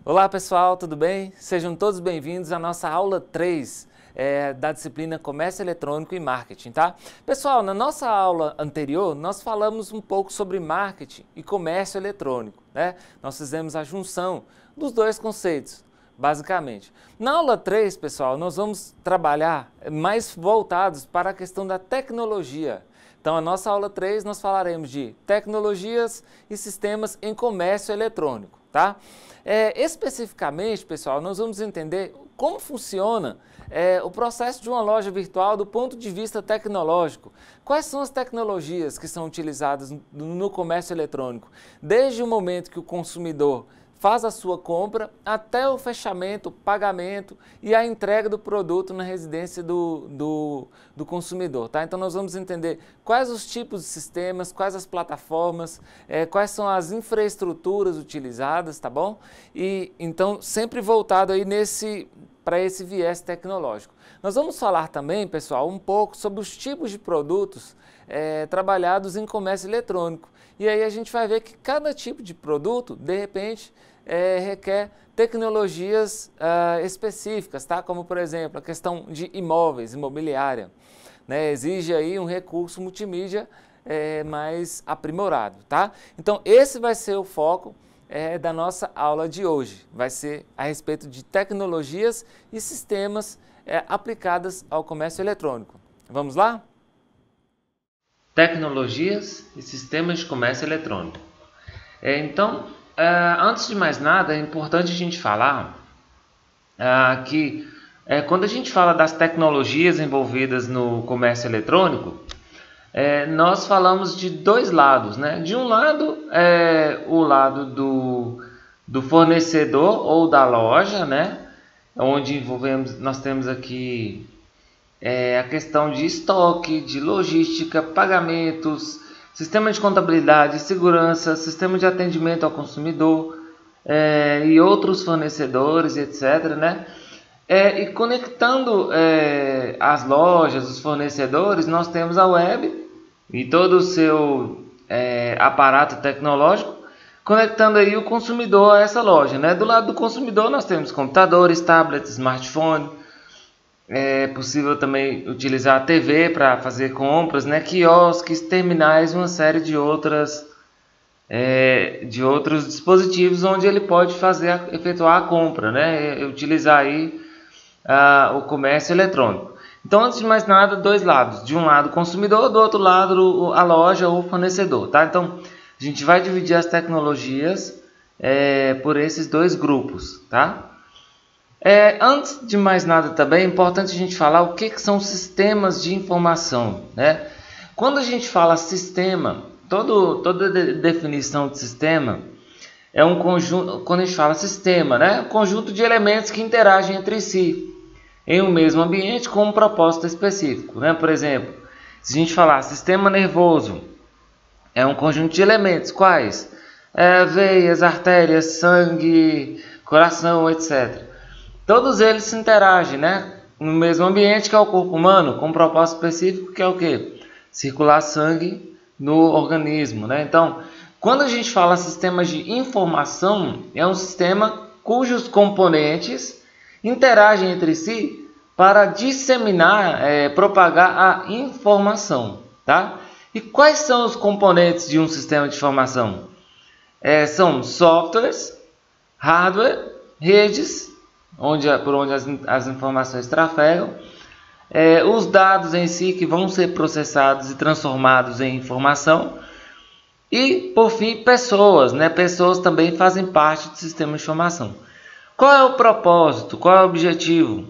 Olá pessoal, tudo bem? Sejam todos bem-vindos à nossa aula 3 da disciplina Comércio Eletrônico e Marketing, tá? Pessoal, na nossa aula anterior, nós falamos um pouco sobre marketing e comércio eletrônico, né? Nós fizemos a junção dos dois conceitos, basicamente. Na aula 3, pessoal, nós vamos trabalhar mais voltados para a questão da tecnologia. Então, a nossa aula 3, nós falaremos de tecnologias e sistemas em comércio eletrônico, tá? Especificamente, pessoal, nós vamos entender como funciona o processo de uma loja virtual do ponto de vista tecnológico. Quais são as tecnologias que são utilizadas no comércio eletrônico? Desde o momento que o consumidor faz a sua compra até o fechamento, pagamento e a entrega do produto na residência do consumidor, tá? Então nós vamos entender quais os tipos de sistemas, quais as plataformas, quais são as infraestruturas utilizadas, tá bom? E então sempre voltado aí para esse viés tecnológico. Nós vamos falar também, pessoal, um pouco sobre os tipos de produtos trabalhados em comércio eletrônico. E aí a gente vai ver que cada tipo de produto, de repente, requer tecnologias específicas, tá? Como, por exemplo, a questão de imóveis, imobiliária, né? Exige aí um recurso multimídia mais aprimorado, tá? Então, esse vai ser o foco da nossa aula de hoje. Vai ser a respeito de tecnologias e sistemas aplicadas ao comércio eletrônico. Vamos lá? Tecnologias e sistemas de comércio eletrônico. Então, antes de mais nada, é importante a gente falar que quando a gente fala das tecnologias envolvidas no comércio eletrônico, nós falamos de dois lados, né? De um lado o lado do fornecedor ou da loja, né? Onde nós temos aqui a questão de estoque, de logística, pagamentos, sistema de contabilidade, segurança, sistema de atendimento ao consumidor e outros fornecedores, etc., né? E conectando as lojas, os fornecedores, nós temos a web e todo o seu aparato tecnológico, conectando aí o consumidor a essa loja, né? Do lado do consumidor nós temos computadores, tablets, smartphone. É possível também utilizar a TV para fazer compras, né? Quiosques, terminais, uma série de outros dispositivos onde ele pode efetuar a compra, né? Utilizar aí o comércio eletrônico. Então, antes de mais nada, dois lados. De um lado o consumidor, do outro lado a loja ou o fornecedor, tá? Então, a gente vai dividir as tecnologias por esses dois grupos, tá? Antes de mais nada também é importante a gente falar o que são sistemas de informação, né? Quando a gente fala sistema, toda definição de sistema é um conjunto, quando a gente fala sistema, né? Um conjunto de elementos que interagem entre si em um mesmo ambiente com um propósito específico, né? Por exemplo, se a gente falar sistema nervoso, é um conjunto de elementos, quais? Veias, artérias, sangue, coração, etc. Todos eles se interagem, né? No mesmo ambiente que é o corpo humano, com um propósito específico que é o quê? Circular sangue no organismo, né? Então, quando a gente fala sistemas de informação, é um sistema cujos componentes interagem entre si para disseminar, propagar a informação, tá? E quais são os componentes de um sistema de informação? São softwares, hardware, redes, por onde as informações trafegam, os dados em si que vão ser processados e transformados em informação e, por fim, pessoas, né? Pessoas também fazem parte do sistema de informação. Qual é o propósito, qual é o objetivo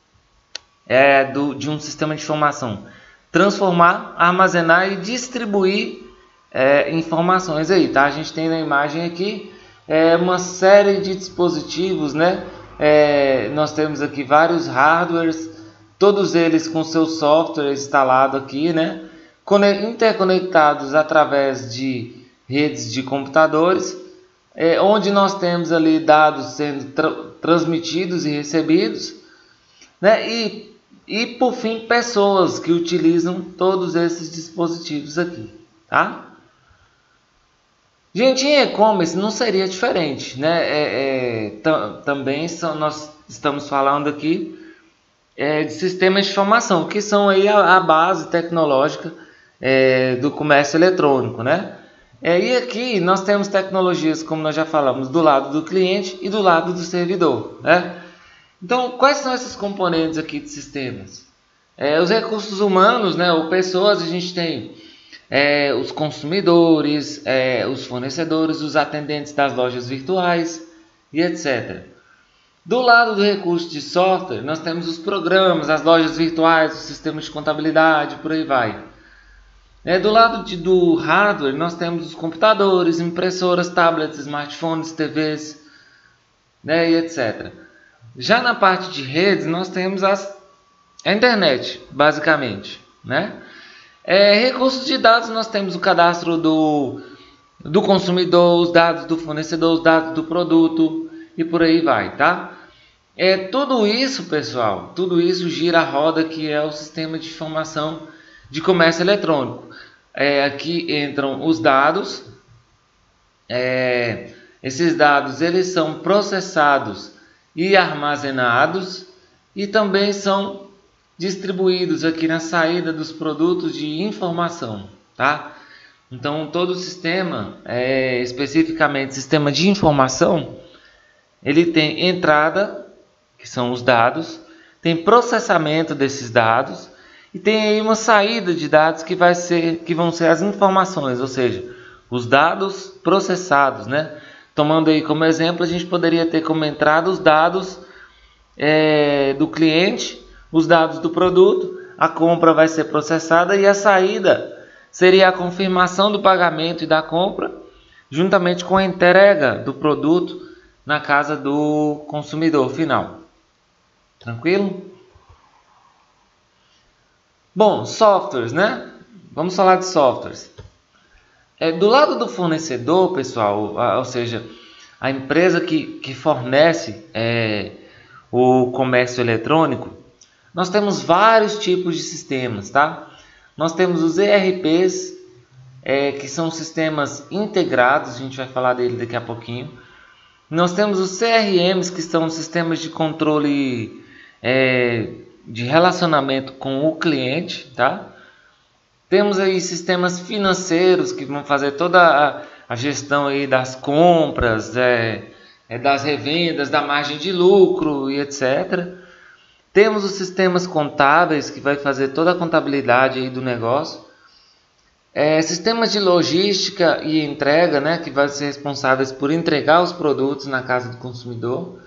de um sistema de informação? Transformar, armazenar e distribuir informações aí, tá? A gente tem na imagem aqui uma série de dispositivos, né? Nós temos aqui vários hardwares, todos eles com seu software instalado aqui, né? Interconectados através de redes de computadores, onde nós temos ali dados sendo transmitidos e recebidos, né? E por fim, pessoas que utilizam todos esses dispositivos aqui, tá? Gente, em e-commerce não seria diferente, né? também nós estamos falando aqui de sistemas de informação, que são aí a base tecnológica do comércio eletrônico, né? E aqui nós temos tecnologias, como nós já falamos, do lado do cliente e do lado do servidor, né? Então, quais são esses componentes aqui de sistemas? Os recursos humanos, né, ou pessoas, a gente tem os consumidores, os fornecedores, os atendentes das lojas virtuais e etc. Do lado do recurso de software, nós temos os programas, as lojas virtuais, os sistemas de contabilidade, por aí vai. Do lado do hardware, nós temos os computadores, impressoras, tablets, smartphones, TVs, né, e etc. Já na parte de redes, nós temos a internet, basicamente, né? Recursos de dados, nós temos o cadastro do consumidor, os dados do fornecedor, os dados do produto e por aí vai, tá? Tudo isso, pessoal, tudo isso gira a roda que é o sistema de informação de comércio eletrônico. Aqui entram os dados. Esses dados eles são processados e armazenados e também são distribuídos aqui na saída dos produtos de informação, tá? Então todo o sistema, especificamente sistema de informação, ele tem entrada, que são os dados, tem processamento desses dados e tem aí uma saída de dados que vão ser as informações, ou seja, os dados processados, né? Tomando aí como exemplo, a gente poderia ter como entrada os dados do cliente, os dados do produto, a compra vai ser processada e a saída seria a confirmação do pagamento e da compra, juntamente com a entrega do produto na casa do consumidor final. Tranquilo? Bom, softwares, né? Vamos falar de softwares. Do lado do fornecedor, pessoal, ou seja, a empresa que fornece o comércio eletrônico, nós temos vários tipos de sistemas, tá? Nós temos os ERPs, que são sistemas integrados, a gente vai falar dele daqui a pouquinho. Nós temos os CRMs, que são sistemas de controle de relacionamento com o cliente, tá? Temos aí sistemas financeiros que vão fazer toda a gestão aí das compras, das revendas, da margem de lucro e etc. Temos os sistemas contábeis que vai fazer toda a contabilidade aí do negócio. Sistemas de logística e entrega, né, que vai ser responsáveis por entregar os produtos na casa do consumidor.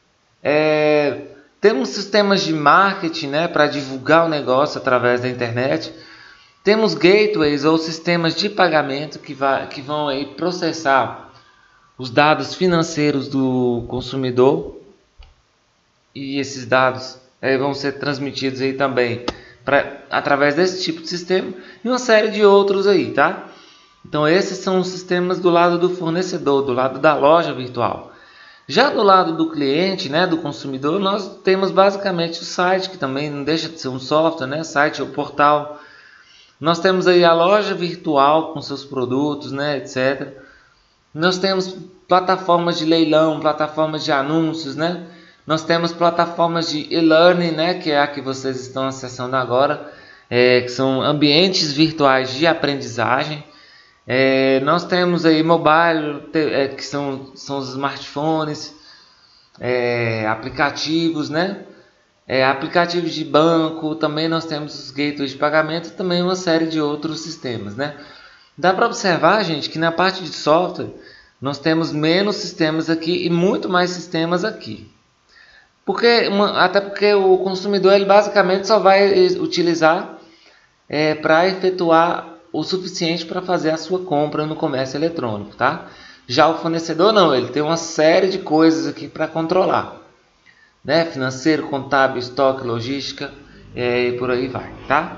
Temos sistemas de marketing, né, para divulgar o negócio através da internet. Temos gateways ou sistemas de pagamento que vão aí processar os dados financeiros do consumidor. E esses dados vão ser transmitidos aí também através desse tipo de sistema e uma série de outros aí, tá? Então esses são os sistemas do lado do fornecedor, do lado da loja virtual. Já do lado do cliente, né, do consumidor, nós temos basicamente o site, que também não deixa de ser um software, né, site ou portal. Nós temos aí a loja virtual com seus produtos, né, etc. Nós temos plataformas de leilão, plataformas de anúncios, né? Nós temos plataformas de e-learning, né, que é a que vocês estão acessando agora, que são ambientes virtuais de aprendizagem. Nós temos aí mobile, que são os smartphones, aplicativos, né? Aplicativos de banco, também nós temos os gateways de pagamento e também uma série de outros sistemas, né? Dá para observar, gente, que na parte de software nós temos menos sistemas aqui e muito mais sistemas aqui. Até porque o consumidor ele basicamente só vai utilizar para efetuar o suficiente para fazer a sua compra no comércio eletrônico, tá? Já o fornecedor não, ele tem uma série de coisas aqui para controlar, né? Financeiro, contábil, estoque, logística e por aí vai, tá?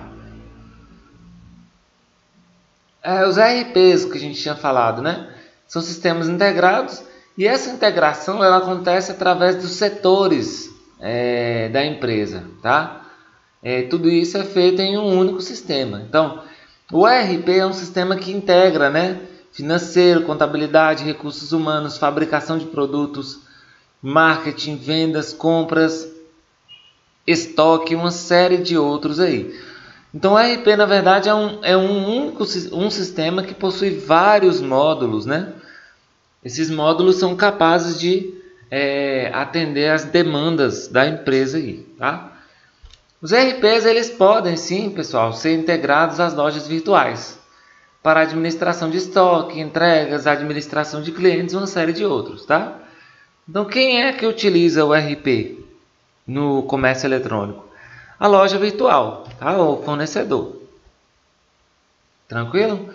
Os ERPs que a gente tinha falado, né? São sistemas integrados e essa integração ela acontece através dos setores da empresa, tá? Tudo isso é feito em um único sistema. Então, o ERP é um sistema que integra, né? Financeiro, contabilidade, recursos humanos, fabricação de produtos marketing, vendas, compras, estoque, uma série de outros aí. Então o ERP na verdade é um sistema que possui vários módulos, né? Esses módulos são capazes de atender às demandas da empresa aí, tá? Os ERPs eles podem sim, pessoal, ser integrados às lojas virtuais para administração de estoque, entregas, administração de clientes e uma série de outros, tá? Então quem é que utiliza o ERP no comércio eletrônico? A loja virtual, tá? O fornecedor. Tranquilo?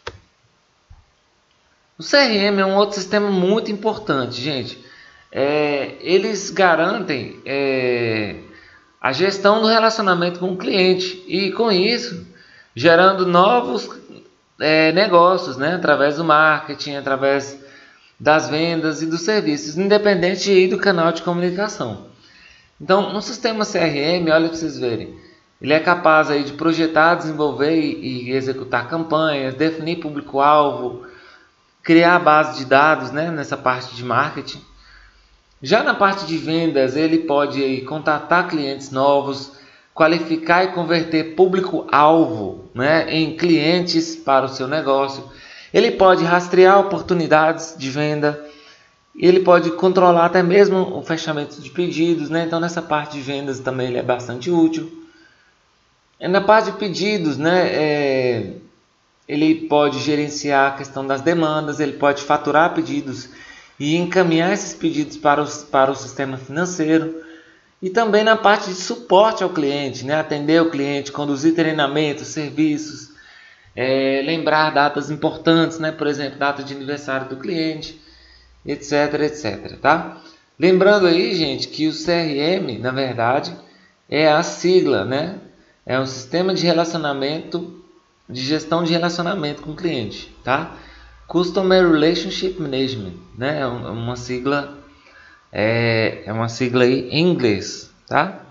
O CRM é um outro sistema muito importante, gente. Eles garantem a gestão do relacionamento com o cliente e, com isso, gerando novos negócios, né? Através do marketing, através das vendas e dos serviços, independente aí do canal de comunicação. Então, no sistema CRM, olha para vocês verem, ele é capaz aí de projetar, desenvolver e executar campanhas, definir público-alvo, criar base de dados, né, nessa parte de marketing. Já na parte de vendas, ele pode aí contatar clientes novos, qualificar e converter público-alvo, né, em clientes para o seu negócio. Ele pode rastrear oportunidades de venda. Ele pode controlar até mesmo o fechamento de pedidos, né? Então nessa parte de vendas também ele é bastante útil. E na parte de pedidos, né, ele pode gerenciar a questão das demandas, ele pode faturar pedidos e encaminhar esses pedidos para o sistema financeiro. E também na parte de suporte ao cliente, né? Atender o cliente, conduzir treinamentos, serviços, lembrar datas importantes, né? Por exemplo, data de aniversário do cliente, etc, etc, tá? Lembrando aí, gente, que o CRM, na verdade, é a sigla, né? É um sistema de relacionamento, de gestão de relacionamento com o cliente, tá? Customer Relationship Management, né? É uma sigla, uma sigla aí em inglês, tá?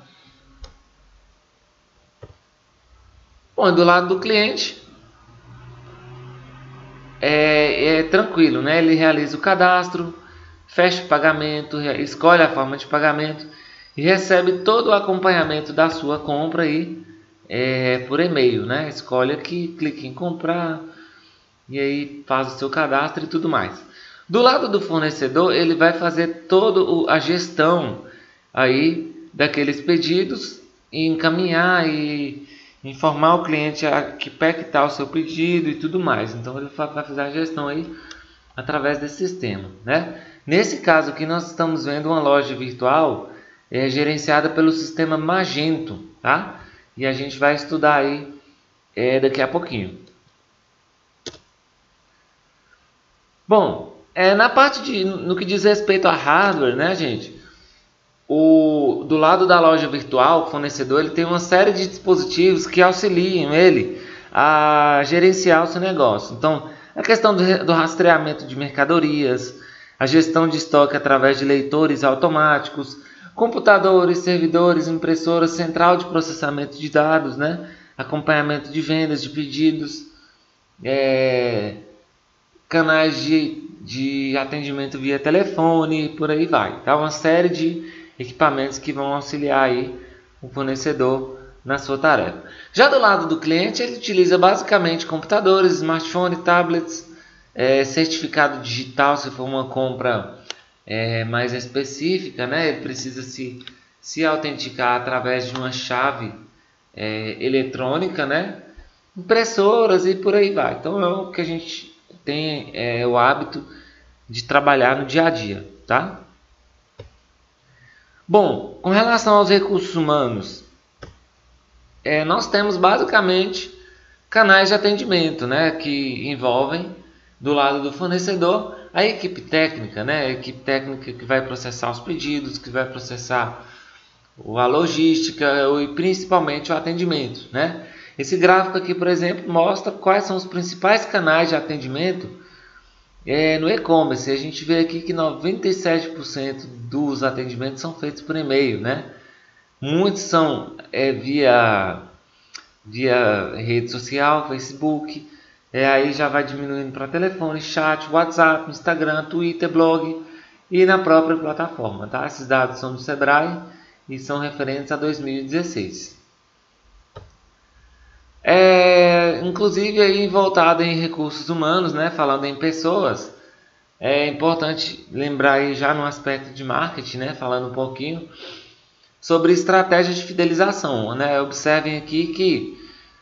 Bom, do lado do cliente, é tranquilo, né? Ele realiza o cadastro, fecha o pagamento, escolhe a forma de pagamento e recebe todo o acompanhamento da sua compra aí, por e-mail, né? Escolhe aqui, clica em comprar e aí faz o seu cadastro e tudo mais. Do lado do fornecedor, ele vai fazer toda a gestão aí daqueles pedidos e encaminhar e informar o cliente a que pé que está o seu pedido e tudo mais. Então ele vai fazer a gestão aí através desse sistema, né? Nesse caso aqui nós estamos vendo uma loja virtual gerenciada pelo sistema Magento, tá? E a gente vai estudar aí daqui a pouquinho. Bom, na parte no que diz respeito a hardware, né, gente? Do lado da loja virtual, o fornecedor ele tem uma série de dispositivos que auxiliam ele a gerenciar o seu negócio. Então, a questão do rastreamento de mercadorias, a gestão de estoque através de leitores automáticos, computadores, servidores, impressoras, central de processamento de dados, né? Acompanhamento de vendas, de pedidos, canais de atendimento via telefone, por aí vai. Tá? Uma série de equipamentos que vão auxiliar aí o fornecedor na sua tarefa. Já do lado do cliente, ele utiliza basicamente computadores, smartphones, tablets, certificado digital, se for uma compra mais específica, né? Ele precisa se autenticar através de uma chave eletrônica, né? Impressoras e por aí vai. Então é o que a gente tem o hábito de trabalhar no dia a dia, tá? Bom, com relação aos recursos humanos, nós temos basicamente canais de atendimento, né, que envolvem do lado do fornecedor a equipe técnica, né, a equipe técnica que vai processar os pedidos, que vai processar a logística e principalmente o atendimento, né? Esse gráfico aqui, por exemplo, mostra quais são os principais canais de atendimento no e-commerce. A gente vê aqui que 97% dos atendimentos são feitos por e-mail, né? Muitos são via rede social, Facebook, aí já vai diminuindo para telefone, chat, WhatsApp, Instagram, Twitter, blog e na própria plataforma, tá? Esses dados são do Sebrae e são referentes a 2016. Inclusive aí voltado em recursos humanos, né? Falando em pessoas, é importante lembrar aí já no aspecto de marketing, né? Falando um pouquinho sobre estratégias de fidelização, né? Observem aqui que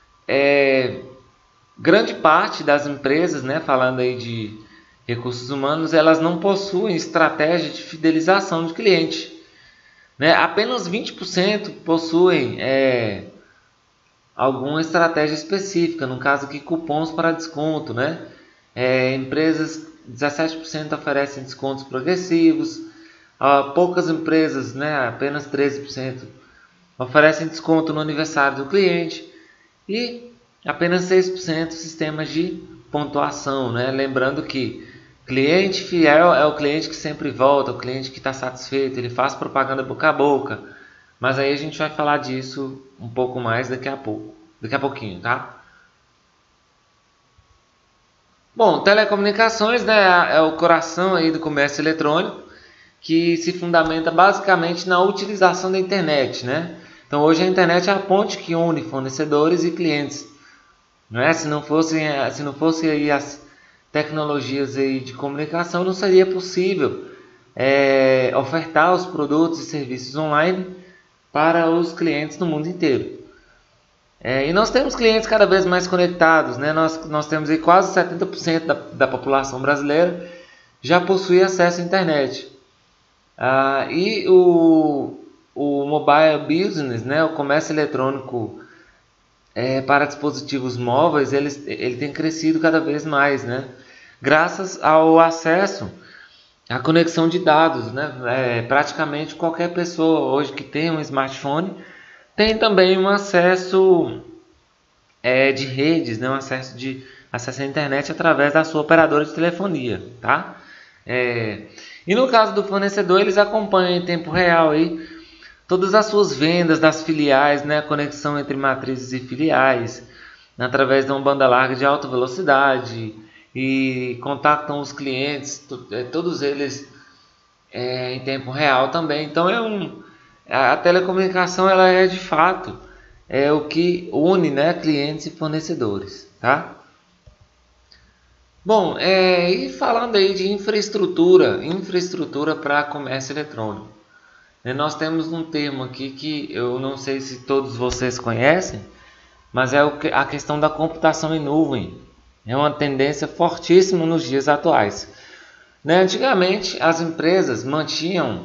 grande parte das empresas, né? Falando aí de recursos humanos, elas não possuem estratégia de fidelização de cliente, né? Apenas 20% possuem alguma estratégia específica, no caso aqui cupons para desconto, né? Empresas, 17% oferecem descontos progressivos, poucas empresas, né? Apenas 13% oferecem desconto no aniversário do cliente e apenas 6% sistemas de pontuação, né? Lembrando que cliente fiel é o cliente que sempre volta, o cliente que está satisfeito, ele faz propaganda boca a boca. Mas aí a gente vai falar disso um pouco mais daqui a pouquinho, tá? Bom, telecomunicações, né, é o coração aí do comércio eletrônico, que se fundamenta basicamente na utilização da internet, né? Então hoje a internet é a ponte que une fornecedores e clientes, não é? Se não fosse aí as tecnologias aí de comunicação, não seria possível ofertar os produtos e serviços online para os clientes no mundo inteiro. E nós temos clientes cada vez mais conectados, né? Nós temos aí quase 70% da população brasileira já possui acesso à internet. E o mobile business, né? O comércio eletrônico para dispositivos móveis, ele tem crescido cada vez mais, né? Graças ao acesso à conexão de dados, né? Praticamente qualquer pessoa hoje que tem um smartphone tem também um acesso de redes, né? Um acesso à internet através da sua operadora de telefonia, tá? E no caso do fornecedor, eles acompanham em tempo real aí todas as suas vendas das filiais, né? A conexão entre matrizes e filiais, através de uma banda larga de alta velocidade, e contactam os clientes, todos eles em tempo real também. Então a telecomunicação ela é de fato o que une, né, clientes e fornecedores, tá? Bom, e falando aí de infraestrutura para comércio eletrônico, nós temos um termo aqui que eu não sei se todos vocês conhecem, mas é a questão da computação em nuvem. É uma tendência fortíssima nos dias atuais, né? Antigamente as empresas mantinham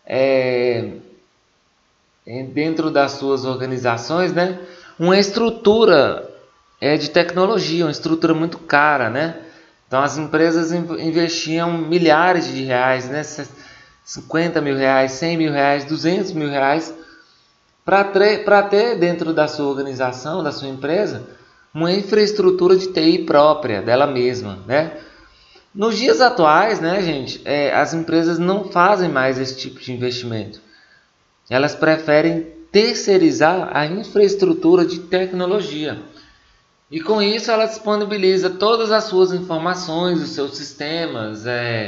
dentro das suas organizações, né, uma estrutura de tecnologia, uma estrutura muito cara, né? Então as empresas investiam milhares de reais, né, 50 mil reais, 100 mil reais, 200 mil reais para ter dentro da sua organização, da sua empresa, uma infraestrutura de TI própria dela mesma, né? Nos dias atuais, né, gente, as empresas não fazem mais esse tipo de investimento. Elas preferem terceirizar a infraestrutura de tecnologia. E com isso ela disponibiliza todas as suas informações, os seus sistemas,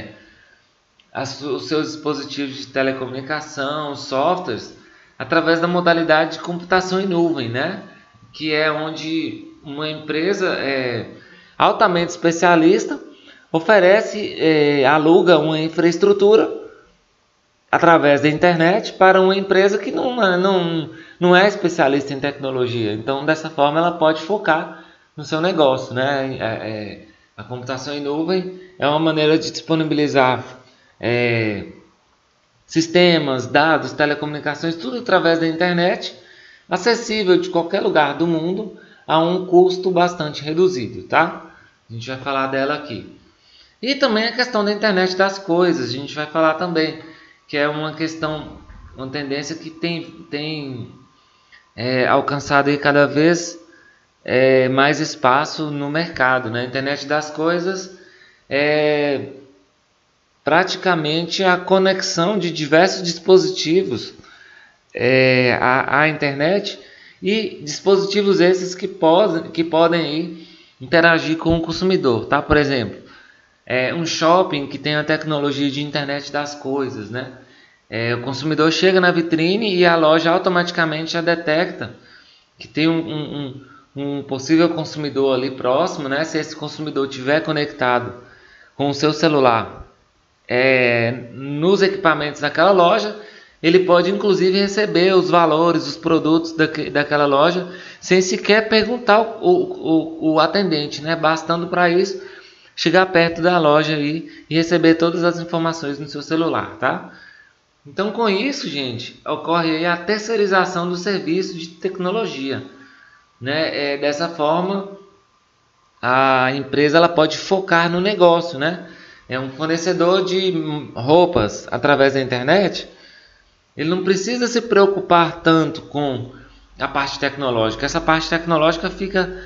os seus dispositivos de telecomunicação, softwares, através da modalidade de computação em nuvem, né? Que é onde uma empresa altamente especialista aluga uma infraestrutura através da internet para uma empresa que não é especialista em tecnologia. Então, dessa forma, ela pode focar no seu negócio, né? A computação em nuvem é uma maneira de disponibilizar sistemas, dados, telecomunicações, tudo através da internet, acessível de qualquer lugar do mundo a um custo bastante reduzido, tá? A gente vai falar dela aqui. E também a questão da internet das coisas, a gente vai falar também, que é uma tendência que tem alcançado aí cada vez mais espaço no mercado, né? A internet das coisas é praticamente a conexão de diversos dispositivos à internet, e dispositivos esses que podem interagir com o consumidor, tá? Por exemplo, um shopping que tem a tecnologia de internet das coisas, né? O consumidor chega na vitrine e a loja automaticamente já detecta que tem um possível consumidor ali próximo, né? Se esse consumidor estiver conectado com o seu celular nos equipamentos daquela loja, ele pode inclusive receber os valores, os produtos daquela loja, sem sequer perguntar o atendente, né? Bastando para isso chegar perto da loja aí e receber todas as informações no seu celular, tá? Então, com isso, gente, ocorre aí a terceirização do serviço de tecnologia, né? Dessa forma, a empresa ela pode focar no negócio, né? Um fornecedor de roupas através da internet, ele não precisa se preocupar tanto com a parte tecnológica. Essa parte tecnológica fica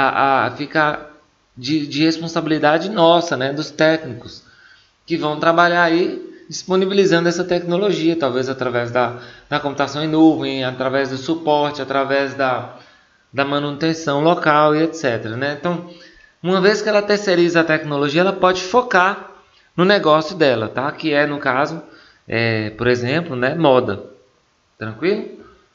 de responsabilidade nossa, né? Dos técnicos que vão trabalhar aí disponibilizando essa tecnologia, talvez através da computação em nuvem, através do suporte, através da manutenção local e etc, né? Então, uma vez que ela terceiriza a tecnologia, ela pode focar no negócio dela, tá? Que é, no caso, por exemplo, né, moda. Tranquilo?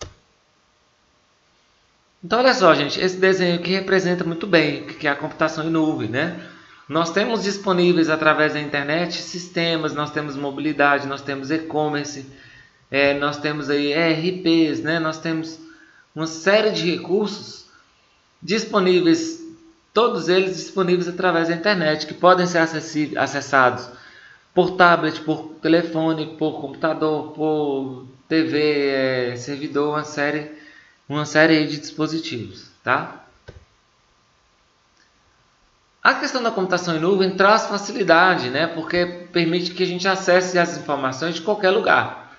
Então, olha só, gente, esse desenho aqui representa muito bem o que é a computação em nuvem, né? Nós temos disponíveis através da internet sistemas, nós temos mobilidade, nós temos e-commerce, nós temos aí ERPs, né? Nós temos uma série de recursos disponíveis, todos eles disponíveis através da internet, que podem ser acessados por tablet, por telefone, por computador, por TV, servidor, uma série de dispositivos, tá? A questão da computação em nuvem traz facilidade, né? Porque permite que a gente acesse as informações de qualquer lugar.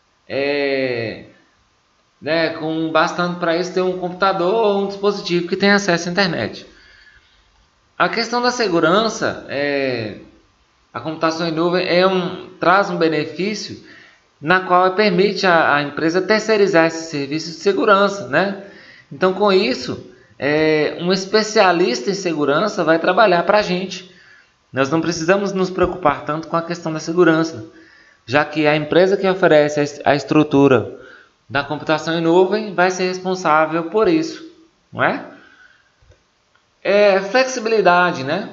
Bastando para isso ter um computador ou um dispositivo que tenha acesso à internet. A questão da segurança, a computação em nuvem traz um benefício na qual permite a empresa terceirizar esse serviço de segurança, né? Então, com isso, um especialista em segurança vai trabalhar para a gente. Nós não precisamos nos preocupar tanto com a questão da segurança, já que a empresa que oferece a estrutura da computação em nuvem vai ser responsável por isso, não é? Flexibilidade, né?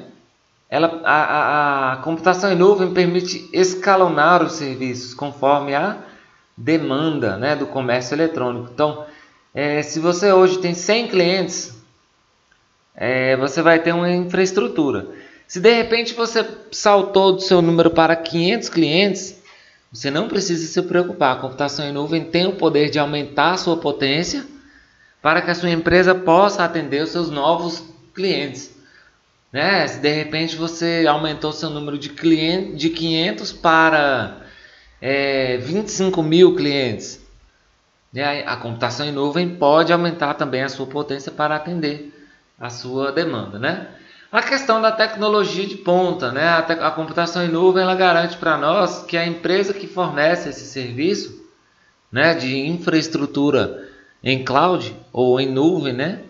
A computação em nuvem permite escalonar os serviços conforme a demanda, né, do comércio eletrônico. Então, se você hoje tem 100 clientes, você vai ter uma infraestrutura. Se de repente você saltou do seu número para 500 clientes, você não precisa se preocupar. A computação em nuvem tem o poder de aumentar a sua potência para que a sua empresa possa atender os seus novos clientes, né? Se de repente você aumentou seu número de 500 para 25 mil clientes, né? A computação em nuvem pode aumentar também a sua potência para atender a sua demanda, né? A questão da tecnologia de ponta, né? A computação em nuvem ela garante para nós que a empresa que fornece esse serviço, né, de infraestrutura em cloud ou em nuvem, né,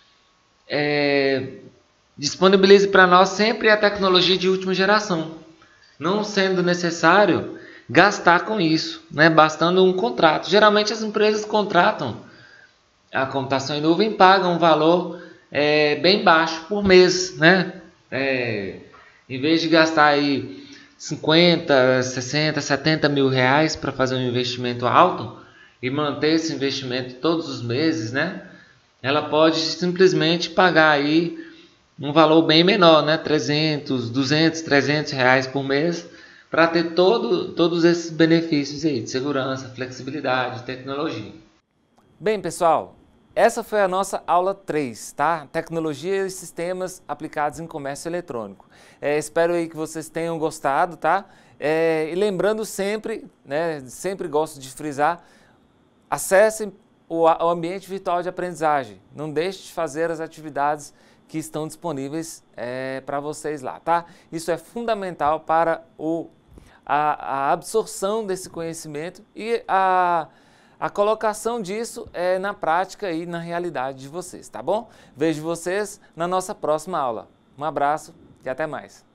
disponibilize para nós sempre a tecnologia de última geração, não sendo necessário gastar com isso, né, bastando um contrato. Geralmente as empresas contratam a computação em nuvem e pagam um valor bem baixo por mês, né? Em vez de gastar aí 50, 60, 70 mil reais para fazer um investimento alto e manter esse investimento todos os meses, né? Ela pode simplesmente pagar aí um valor bem menor, né? 300, 200, 300 reais por mês para ter todos esses benefícios aí de segurança, flexibilidade, tecnologia. Bem, pessoal, essa foi a nossa aula 3, tá? Tecnologia e sistemas aplicados em comércio eletrônico. Espero aí que vocês tenham gostado, tá? E lembrando sempre, né? Sempre gosto de frisar, acessem o ambiente virtual de aprendizagem. Não deixe de fazer as atividades que estão disponíveis para vocês lá, tá? Isso é fundamental para a absorção desse conhecimento e a colocação disso na prática e na realidade de vocês, tá bom? Vejo vocês na nossa próxima aula. Um abraço e até mais.